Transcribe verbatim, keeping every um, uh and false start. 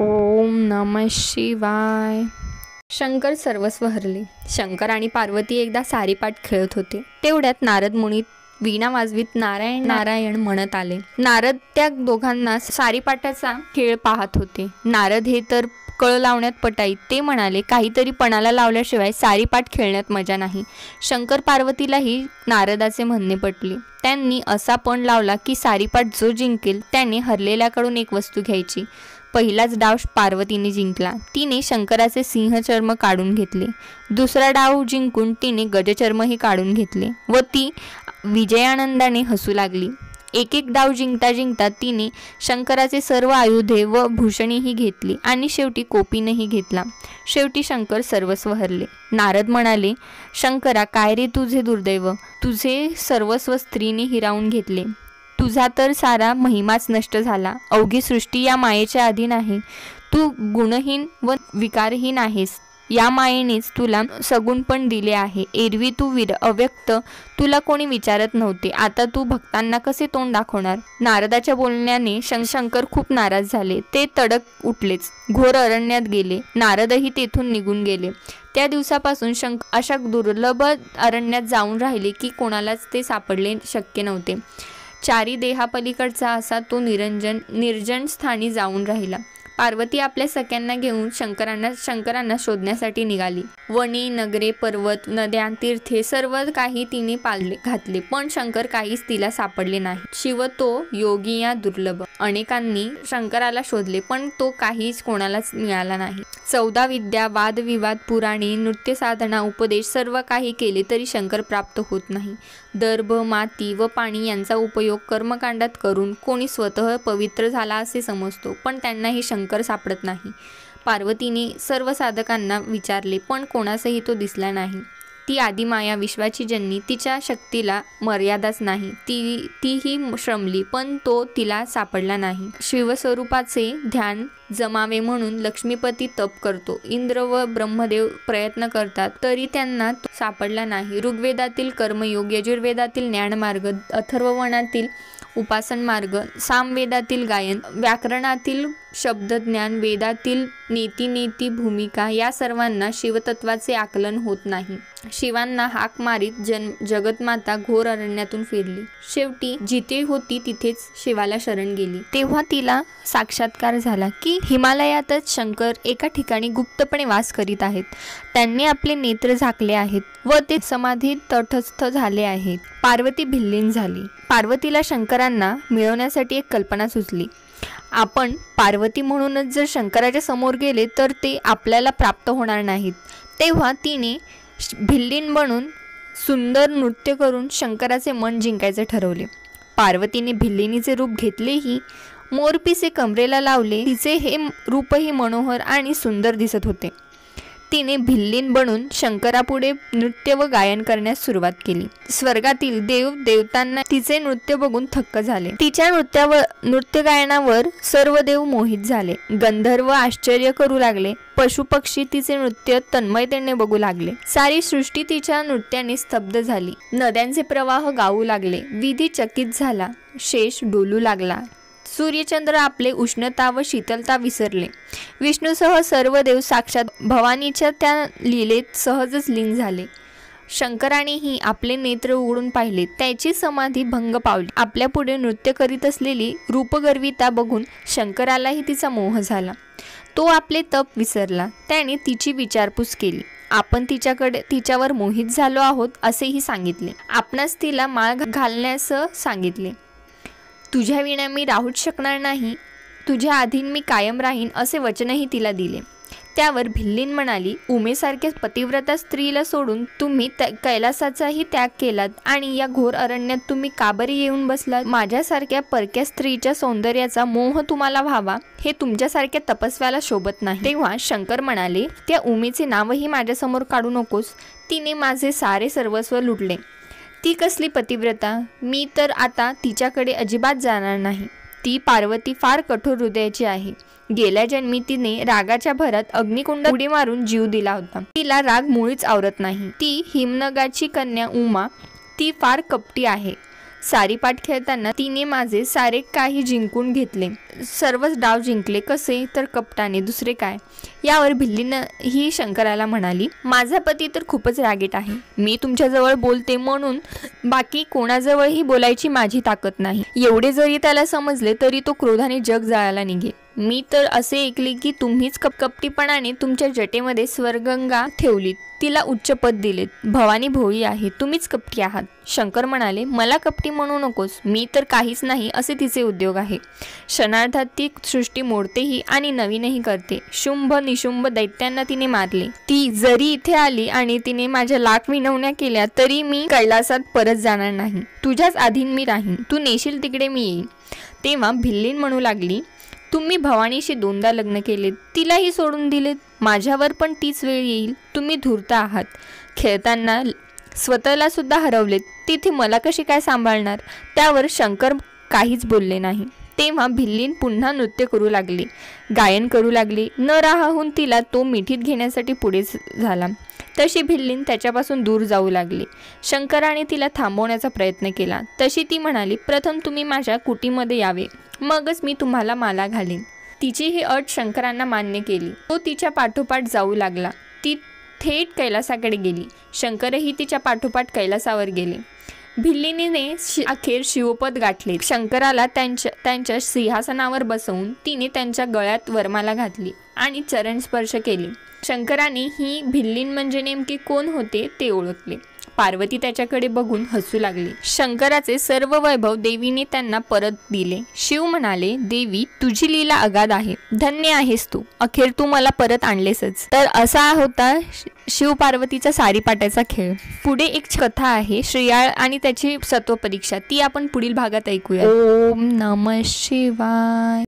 ओम नमः शिवाय. शंकर सर्वस्व हरले. शंकर आणि पार्वती एकदा सारीपाट खेळत होते. तेवढ्यात नारद मुनी वीणा वाजवीत नारायण नारायण म्हणत आले. नारद त्या दोघांना सारीपाटाचा खेळ पाहत होते. नारद हे तर कळ लावण्यात पटाईत. ते म्हणाले, काहीतरी पणाला लावल्याशिवाय सारीपाट खेळण्यात मजा नाही. शंकर पार्वतीलाही नारदाचे म्हणणे पटले. त्यांनी असा पण लावला की सारीपाट जो जिंकेल त्याने हरलेल्याकडून एक वस्तू घ्यायची. पहिलाच डाव पार्वतीने जिंकला. तिने शंकराचे सिंहचर्म काढून घेतले. दुसरा डाव जिंकून तिने गजचर्मही काढून घेतले व ती विजयानंदाने हसू लागली. एक एक डाव जिंकता जिंकता तिने शंकराचे सर्व आयुधे व भूषणेही घेतली आणि शेवटी कोपीनही घेतला. शेवटी शंकर सर्वस्व हरले. नारद म्हणाले, शंकरा, काय रे तुझे दुर्दैव. तुझे सर्वस्व स्त्रीने हिरावून घेतले. तुझा तर सारा महिमाच नष्ट झाला. अवघी सृष्टी या मायेच्या अधीन आहे. तू गुणहीन व विकारहीन आहेस. या मायेनेच तुला सगुण पण दिले आहे. एरवी तू वीर अव्यक्त, तुला कोणी विचारत नव्हते. आता तू भक्तांना कसे तोंड दाखवणार. नारदाच्या बोलण्याने शंकर खूप नाराज झाले. ते तडक उठलेच. घोर अरण्यात गेले. नारदही तेथून निघून गेले. त्या दिवसापासून शंकर अशा दुर्लभ अरण्यात जाऊन राहिले की कोणालाच ते सापडले शक्य नव्हते. चारी देहापलीकडचा असा तो निरंजन निर्जन स्थानी जाऊन राहिला. पार्वती आपल्या सख्यांना घेऊन शंकरांना शंकरांना शोधण्यासाठी निघाली. वने, नगरे, पर्वत, नद्या, तीर्थे सर्व काही तिने पाळले घातले, पण शंकर काहीच तिला सापडले नाही. शिव तो योगी या दुर्लभ. अनेकांनी शंकराला शोधले, पण तो काहीच कोणालाच मिळाला नाही. चौदा विद्या, वादविवाद, पुराणे, नृत्य साधना, उपदेश सर्व काही केले तरी शंकर प्राप्त होत नाही. दर्भ, माती व पाणी यांचा उपयोग कर्मकांडात करून कोणी स्वतः पवित्र झाला असे समजतो, पण त्यांनाही शंकर सापडत नाही. पार्वतीने सर्व साधकांना विचारले, पण कोणासही तो दिसला नाही. ती आदिमाया विश्वाची जननी, तिच्या शक्तीला मर्यादाच नाही. ती तीही श्रमली, पण तो तिला सापडला नाही. शिवस्वरूपाचे ध्यान जमावे म्हणून लक्ष्मीपती तप करतो. इंद्र व ब्रह्मदेव प्रयत्न करतात, तरी त्यांना तो सापडला नाही. ऋग्वेदातील कर्मयोग, यजुर्वेदातील ज्ञानमार्ग, अथर्ववर्णातील उपासन मार्ग, सामवेदातील गायन, व्याकरणातील शब्दज्ञान, वेदातील नीतिनीती भूमिका या सर्वांना शिवतत्वाचे आकलन होत नाही. शिवांना हाक मारीत जन जगतमाता घोर अरण्यातून फिरली. शेवटी जिथे होती तिथेच शिवाला शरण गेली. तेव्हा तिला साक्षात्कार झाला की हिमालयातच शंकर एका ठिकाणी गुप्तपणे वास करीत आहेत. त्यांनी आपले नेत्र झाकले आहेत व ते समाधीत तटस्थ झाले आहेत. पार्वती भिल्लीन झाली. पार्वतीला शंकरांना मिळवण्यासाठी एक कल्पना सुचली. आपण पार्वती म्हणूनच जर शंकराच्या समोर गेले तर ते आपल्याला प्राप्त होणार नाहीत. तेव्हा तिने भिल्लीन बनून सुंदर नृत्य करून शंकराचे मन जिंकायचे ठरवले. पार्वतीने भिल्लिनीचे रूप घेतलेही, मोरपिसे कमरेला लावले. तिचे हे रूपही मनोहर आणि सुंदर दिसत होते. तिने भिल्लीन बनून शंकरापुढे नृत्य व गायन करण्यास सुरुवात केली. स्वर्गातील देव देवतांना तिचे नृत्य बघून थक्क झाले. तिच्या नृत्यावर नृत्य गायनावर सर्व देव मोहित झाले. गंधर्व आश्चर्य करू लागले. पशुपक्षी तिचे नृत्य तन्मयतेने बघू लागले. सारी सृष्टी तिच्या नृत्याने स्तब्ध झाली. नद्यांचे प्रवाह गाऊ लागले. विधी चकित झाला. शेष डोलू लागला. सूर्यचंद्र आपले उष्णता व शीतलता विसरले. विष्णूसह सर्व देव साक्षात भवानीच्या त्या लीलेत सहजच लीन झाले. शंकरानेही आपले नेत्र उघडून पाहिले. त्याची समाधी भंग पावली. आपल्या पुढे नृत्य करीत असलेली रूपगर्विता बघून शंकरालाही तिचा मोह झाला. तो आपले तप विसरला. त्याने तिची विचारपूस केली. आपण तिच्याकडे तिच्यावर मोहित झालो आहोत असेही सांगितले. आपणास तिला माळ घालण्यास सांगितले. तुझ्या विना मी राहूच शकणार नाही. तुझ्या अधीन मी कायम राहीन असे वचनही तिला दिले. त्यावर भिल्लीन म्हणाली, उमेसारख्या पतिव्रता स्त्रीला सोडून तुम्ही कैलासाचाही त्याग केलात आणि या घोर अरण्यात तुम्ही का बरे येऊन बसलात. माझ्यासारख्या परक्या स्त्रीच्या सौंदर्याचा मोह तुम्हाला व्हावा हे तुमच्यासारख्या तपस्व्याला शोभत नाही. तेव्हा शंकर म्हणाले, त्या उमेचे नावही माझ्यासमोर काढू नकोस. तिने माझे सारे सर्वस्व लुटले. ती कसली पतिव्रता. मी तर आता तिच्याकडे अजिबात जाणार नाही. ती पार्वती फार कठोर हृदयाची आहे. गेल्या जन्मी तिने रागाच्या भरात अग्निकुंड उडी मारून जीव दिला होता. तिला राग मुळीच आवरत नाही. ती हिमनगाची कन्या उमा, ती फार कपटी आहे. सारीपाट खेळताना तिने माझे सारे काही जिंकून घेतले, सर्वच डाव जिंकले. कसे? तर कपटाने, दुसरे काय. यावर भिल्लीनं ही शंकराला म्हणाली, माझा पती तर खूपच रागीट आहे. मी तुमच्याजवळ बोलते म्हणून बाकी कोणाजवळही बोलायची माझी ताकद नाही. एवढे जरी त्याला समजले तरी तो क्रोधाने जग जाळायला निघे. मी तर असे ऐकले की तुम्हीच कप कपटीपणाने तुमच्या जटेमध्ये स्वर्गंगा ठेवलीत, तिला उच्च पद दिलेत. भवानी भोळी आहे, तुम्हीच कपटी आहात. शंकर म्हणाले, मला कपटी म्हणू नकोस, मी तर काहीच नाही असे तिचे उद्योग आहे. क्षणार्धात ती सृष्टी मोडतेही आणि नवीनही करते. शुंभ निशुंभ दैत्यांना तिने मारले. ती जरी इथे आली आणि तिने माझ्या लाख विनवण्या केल्या तरी मी कैलासात परत जाणार नाही. तुझ्याच अधीन मी राहीन, तू नेशील तिकडे मी येईन. तेव्हा भिल्लीन म्हणू लागली, तुम्ही भवानीशी दोनदा लग्न केलेत, तिलाही सोडून दिलेत. माझ्यावर पण तीच वेळ येईल. तुम्ही धूर्त आहात. खेळताना स्वतःला सुद्धा हरवलेत, तिथे मला कशी काय सांभाळणार. त्यावर शंकर काहीच बोलले नाही. तेव्हा भिल्लीन पुन्हा नृत्य करू लागली, गायन करू लागली. न राहून तिला तो मिठीत घेण्यासाठी पुढे झाला. तशी भिल्लीन त्याच्यापासून दूर जाऊ लागली. शंकराने तिला थांबवण्याचा प्रयत्न केला. तशी ती म्हणाली, प्रथम तुम्ही माझ्या कुटीमध्ये यावे, मगच मी तुम्हाला माला घालीन. तिची ही अट शंकरांना मान्य केली. तो तिच्या पाठोपाठ जाऊ लागला. ती थेट कैलासाकडे गेली. शंकरही तिच्या पाठोपाठ कैलासावर गेले. भिल्लिनीने अखेर शिवपद गाठले. शंकराला त्यांच्या त्यांच्या सिंहासनावर बसवून तिने त्यांच्या गळ्यात वरमाला घातली आणि चरण स्पर्श केले. शंकराने ही भिल्लीन म्हणजे नेमके कोण होते ते ओळखले. पार्वती त्याच्याकडे बघून हसू लागली. शंकराचे सर्व वैभव देवीने त्यांना परत दिले. शिव म्हणाले, देवी तुझी लीला अगाध आहे, धन्य आहेस तू, अखेर तू मला परत आणलेसच. तर असा होता शिव पार्वतीचा सारीपाटाचा खेळ. पुढे एक कथा आहे, श्रेयाळ आणि त्याची सत्व परीक्षा, ती आपण पुढील भागात ऐकूया. ओम नमः शिवाय.